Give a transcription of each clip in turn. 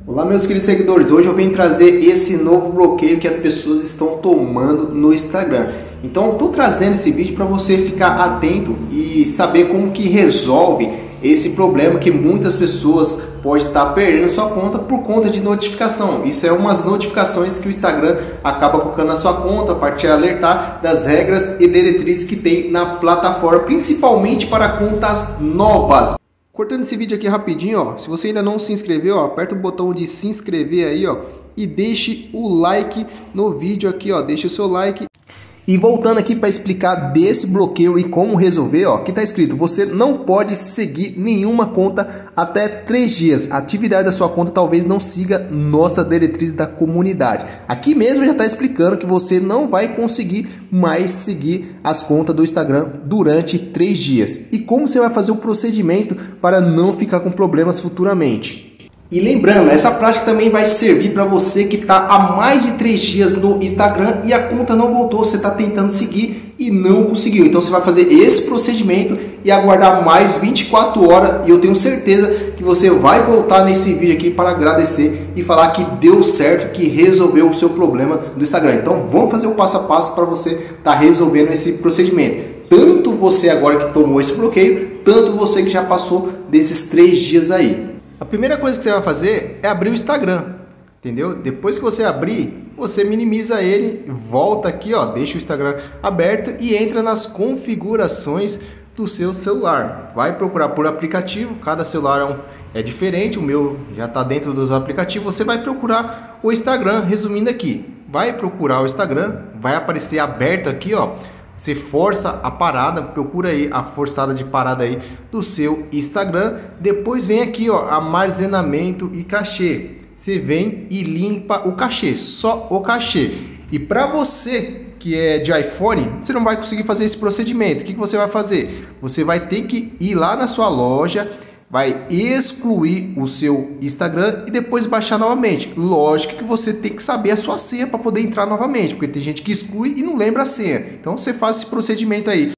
Olá meus queridos seguidores, hoje eu venho trazer esse novo bloqueio que as pessoas estão tomando no Instagram. Então eu estou trazendo esse vídeo para você ficar atento e saber como que resolve esse problema que muitas pessoas podem estar perdendo sua conta por conta de notificação. Isso é umas notificações que o Instagram acaba colocando na sua conta para te alertar das regras e diretrizes que tem na plataforma, principalmente para contas novas. Cortando esse vídeo aqui rapidinho, ó, se você ainda não se inscreveu, ó, aperta o botão de se inscrever aí, ó, e deixe o like no vídeo aqui, ó, deixe o seu like. E voltando aqui para explicar desse bloqueio e como resolver, ó, aqui tá escrito: você não pode seguir nenhuma conta até 3 dias. A atividade da sua conta talvez não siga nossa diretriz da comunidade. Aqui mesmo já está explicando que você não vai conseguir mais seguir as contas do Instagram durante 3 dias. E como você vai fazer o procedimento para não ficar com problemas futuramente. E lembrando, essa prática também vai servir para você que está há mais de 3 dias no Instagram e a conta não voltou, você está tentando seguir e não conseguiu. Então você vai fazer esse procedimento e aguardar mais 24 horas e eu tenho certeza que você vai voltar nesse vídeo aqui para agradecer e falar que deu certo, que resolveu o seu problema do Instagram. Então vamos fazer o passo a passo para você estar resolvendo esse procedimento. Tanto você agora que tomou esse bloqueio, tanto você que já passou desses 3 dias aí. A primeira coisa que você vai fazer é abrir o Instagram, entendeu? Depois que você abrir, você minimiza ele, volta aqui, ó, deixa o Instagram aberto e entra nas configurações do seu celular. Vai procurar por aplicativo, cada celular é diferente, o meu já está dentro dos aplicativos. Você vai procurar o Instagram, resumindo aqui, vai procurar o Instagram, vai aparecer aberto aqui, ó. Você força a parada, procura aí a forçada de parada aí do seu Instagram. Depois vem aqui, ó, armazenamento e cachê. Você vem e limpa o cachê, só o cachê. E para você que é de iPhone, você não vai conseguir fazer esse procedimento. O que você vai fazer? Você vai ter que ir lá na sua loja, vai excluir o seu Instagram e depois baixar novamente. Lógico que você tem que saber a sua senha para poder entrar novamente, porque tem gente que exclui e não lembra a senha. Então você faz esse procedimento aí.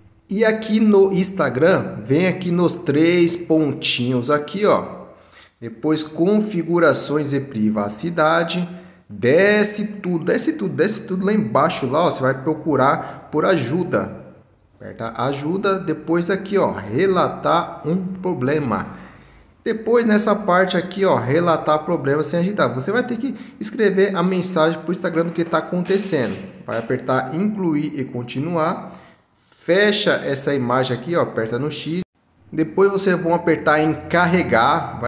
E aqui no Instagram, vem aqui nos 3 pontinhos aqui, ó. Depois configurações e privacidade. Desce tudo lá embaixo lá, ó. Você vai procurar por ajuda. Aperta ajuda, depois aqui, ó, relatar um problema. Depois nessa parte aqui, ó, relatar problema sem agitar. Você vai ter que escrever a mensagem para o Instagram do que está acontecendo. Vai apertar incluir e continuar. Fecha essa imagem aqui, ó, aperta no X. Depois vocês vão apertar em carregar.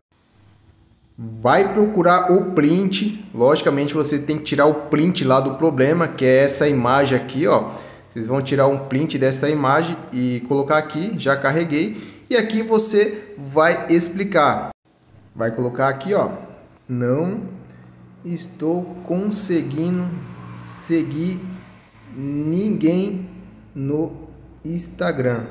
Vai procurar o print. Logicamente você tem que tirar o print lá do problema, que é essa imagem aqui, ó. Vocês vão tirar um print dessa imagem e colocar aqui, já carreguei. E aqui você vai explicar. Vai colocar aqui, ó. Não estou conseguindo seguir ninguém no Instagram.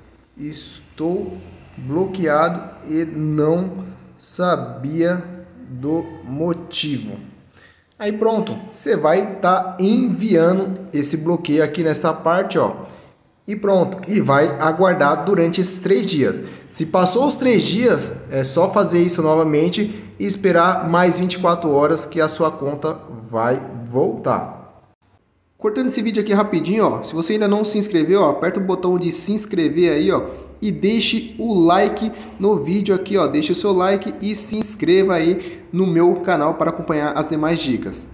Estou bloqueado e não sabia do motivo. Aí pronto, você vai estar enviando esse bloqueio aqui nessa parte, ó. E pronto, e vai aguardar durante esses 3 dias. Se passou os 3 dias, é só fazer isso novamente e esperar mais 24 horas que a sua conta vai voltar. Cortando esse vídeo aqui rapidinho, ó. Se você ainda não se inscreveu, ó, aperta o botão de se inscrever aí, ó. E deixe o like no vídeo aqui, ó. Deixe o seu like e se inscreva aí no meu canal para acompanhar as demais dicas.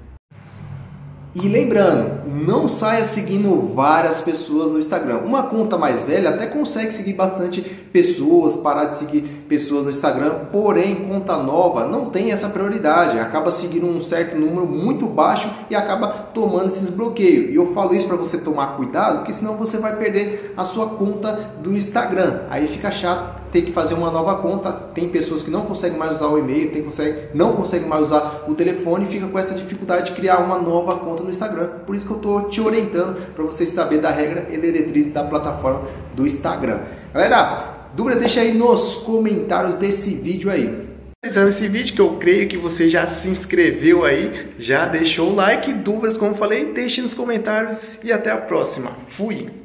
E lembrando, não saia seguindo várias pessoas no Instagram. Uma conta mais velha até consegue seguir bastante pessoas, parar de seguir pessoas no Instagram, porém conta nova não tem essa prioridade, acaba seguindo um certo número muito baixo e acaba tomando esses bloqueios. E eu falo isso para você tomar cuidado, porque senão você vai perder a sua conta do Instagram. Aí fica chato ter que fazer uma nova conta. Tem pessoas que não conseguem mais usar o e-mail, não conseguem mais usar o telefone e fica com essa dificuldade de criar uma nova conta no Instagram. Por isso que eu estou te orientando para vocês saberem da regra e diretriz da plataforma do Instagram. Galera, dúvida deixa aí nos comentários desse vídeo aí. Finalizando esse vídeo, que eu creio que você já se inscreveu aí, já deixou o like. Dúvidas, como falei, deixe nos comentários e até a próxima. Fui!